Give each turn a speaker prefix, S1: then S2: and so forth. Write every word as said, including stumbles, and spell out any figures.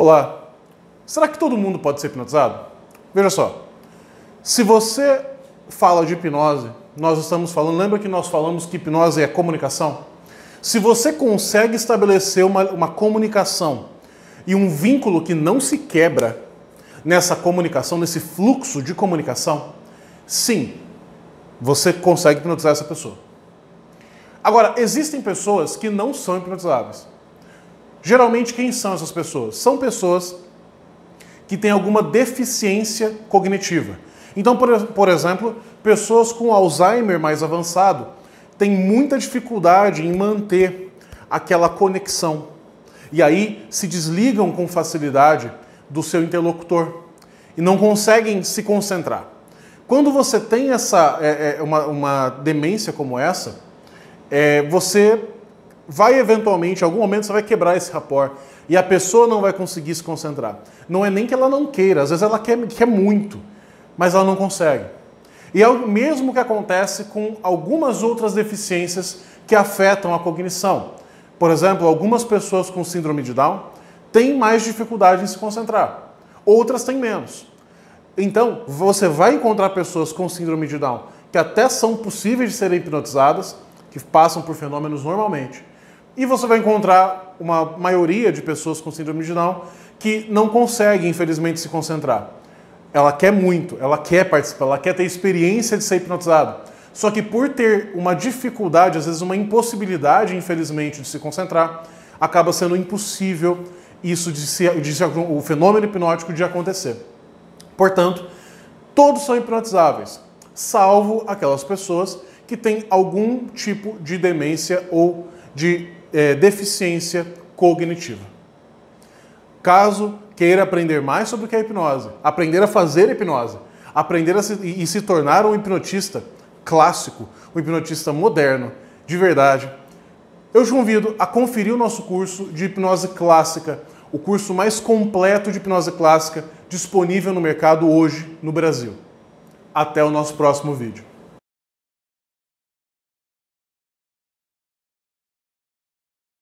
S1: Olá, será que todo mundo pode ser hipnotizado? Veja só, se você fala de hipnose, nós estamos falando, lembra que nós falamos que hipnose é comunicação? Se você consegue estabelecer uma, uma comunicação e um vínculo que não se quebra nessa comunicação, nesse fluxo de comunicação, sim, você consegue hipnotizar essa pessoa. Agora, existem pessoas que não são hipnotizáveis. Geralmente, quem são essas pessoas? São pessoas que têm alguma deficiência cognitiva. Então, por, por exemplo, pessoas com Alzheimer mais avançado têm muita dificuldade em manter aquela conexão. E aí se desligam com facilidade do seu interlocutor e não conseguem se concentrar. Quando você tem essa, é, é, uma, uma demência como essa, é, você vai eventualmente, em algum momento você vai quebrar esse rapport e a pessoa não vai conseguir se concentrar. Não é nem que ela não queira, às vezes ela quer, quer muito, mas ela não consegue. E é o mesmo que acontece com algumas outras deficiências que afetam a cognição. Por exemplo, algumas pessoas com síndrome de Down têm mais dificuldade em se concentrar, outras têm menos. Então, você vai encontrar pessoas com síndrome de Down que até são possíveis de serem hipnotizadas, que passam por fenômenos normalmente. E você vai encontrar uma maioria de pessoas com síndrome de Down que não consegue, infelizmente, se concentrar. Ela quer muito, ela quer participar, ela quer ter experiência de ser hipnotizada. Só que por ter uma dificuldade, às vezes uma impossibilidade, infelizmente, de se concentrar, acaba sendo impossível isso de, se, de se, o fenômeno hipnótico de acontecer. Portanto, todos são hipnotizáveis, salvo aquelas pessoas que têm algum tipo de demência ou de é, deficiência cognitiva. Caso queira aprender mais sobre o que é hipnose, aprender a fazer hipnose, aprender a se, e se tornar um hipnotista clássico, um hipnotista moderno, de verdade, eu te convido a conferir o nosso curso de hipnose clássica, o curso mais completo de hipnose clássica disponível no mercado hoje no Brasil. Até o nosso próximo vídeo.